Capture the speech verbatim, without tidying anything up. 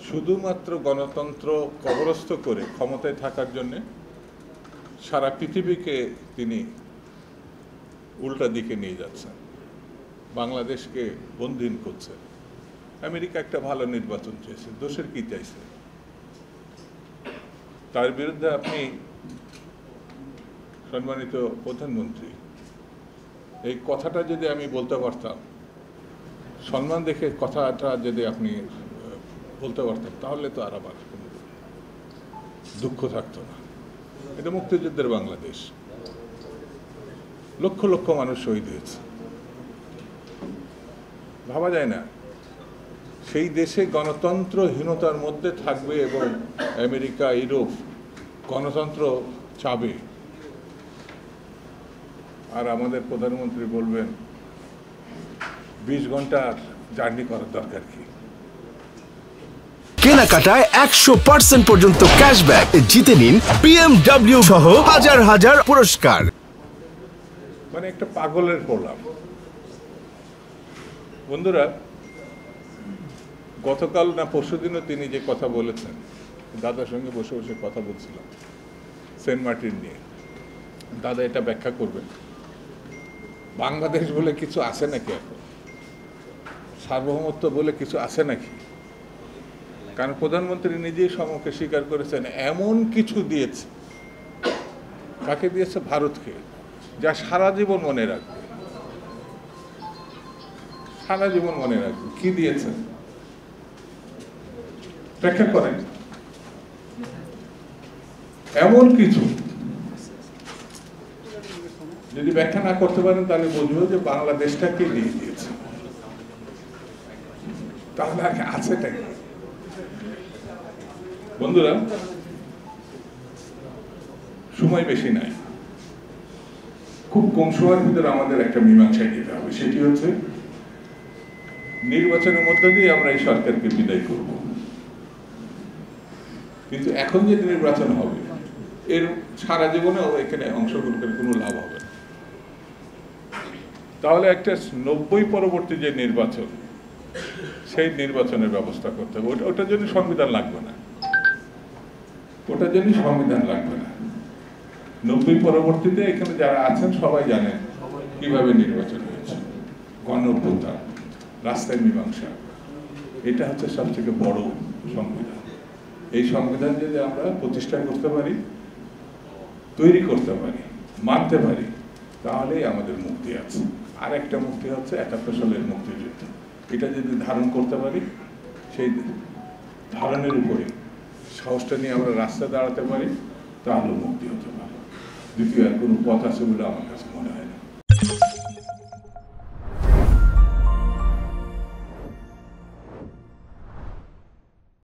শুধুমাত্র গণতন্ত্র কবরস্থ করে ক্ষমতায় থাকার জন্য সারা পৃথিবীকে তিনি উল্টা দিকে নিয়ে যাচ্ছেন, বাংলাদেশকে বন্দিন করছেন। আমেরিকা একটা ভালো নির্বাচন চেয়েছে, দোষের কি চাইছে? তার বিরুদ্ধে আপনি সম্মানিত প্রধানমন্ত্রী, এই কথাটা যদি আমি বলতে পারতাম, সম্মান দেখে কথাটা যদি আপনি বলতে পারতাম, তাহলে তো আর আমার কোনো দুঃখ থাকতো না। এটা মুক্তিযুদ্ধের বাংলাদেশ, লক্ষ লক্ষ মানুষ শহীদ হয়েছে। ভাবা যায় না সেই দেশে গণতন্ত্রহীনতার মধ্যে থাকবে এবং আমেরিকা, ইউরোপ গণতন্ত্র চাবে, আর আমাদের প্রধানমন্ত্রী বলবেন বিশ ঘন্টার জার্নি করার দরকার কি? কেনাকাটায় একশো পার্সেন্ট পর্যন্ত ক্যাশব্যাক জিতে নিন বিএমডব্লিউ সহ হাজার হাজার পুরস্কার। মানে একটা পাগলের প্রলাপ। বন্ধুরা, গতকাল না পরশুদিনও তিনি যে কথা বলেছেন, দাদার সঙ্গে বসে বসে কথা বলছিলাম সেন্ট মার্টিন নিয়ে। দাদা এটা ব্যাখ্যা করবেন, বাংলাদেশ বলে কিছু আছে নাকি এখন? সার্বভৌমত্ব বলে কিছু আছে নাকি? কারণ প্রধানমন্ত্রী নিজেই সম্মুখে স্বীকার করেছেন এমন কিছু দিয়েছে। কাকে দিয়েছে? ভারতকে, যা সারা জীবন মনে রাখবে, সারা জীবন মনে রাখবে। কি দিয়েছে ব্যাখ্যা করেন। এমন কিছু যদি ব্যাখ্যা না করতে পারেন তাহলে বুঝবো যে বাংলাদেশটাকে দিয়ে দিয়েছে। তাহলে আছেটা কি? বন্ধুরা, সময় বেশি নাই, খুব কম সময়ের ভিতরে আমাদের একটা মীমাংসায় দিতে হবে। সেটি হচ্ছে নির্বাচনের মধ্য দিয়ে আমরা এই সরকারকে বিদায় করব। কিন্তু এখন যে নির্বাচন হবে, এর সারা জীবনেও এখানে অংশগ্রহণ করে কোনো লাভ হবে না। তাহলে একটা নব্বই পরবর্তী যে নির্বাচন, সেই নির্বাচনের ব্যবস্থা করতে হবে। ওটা ওটার জন্য সংবিধান লাগবে না, ওটার জন্য সংবিধান লাগবে না। নব্বই পরবর্তীতে এখানে যারা আছেন সবাই জানেন কিভাবে নির্বাচন হয়েছে, গণঅভ্যুত্থান, রাস্তায় মীমাংসা। এটা হচ্ছে সবথেকে বড় সংবিধান। এই সংবিধান যদি আমরা প্রতিষ্ঠা করতে পারি, তৈরি করতে পারি, মানতে পারি, তাহলেই আমাদের মুক্তি আছে। আর একটা মুক্তি হচ্ছে একাত্তর সালের মুক্তিযুদ্ধ। এটা যদি ধারণ করতে পারি, সেই ধারণের উপরে সাহসটা নিয়ে আমরা রাস্তায় দাঁড়াতে পারি, তাহলে মুক্তি হতে পারে। দ্বিতীয় আর কোনো পথ আছে বলে আমার কাছে মনে হয় না।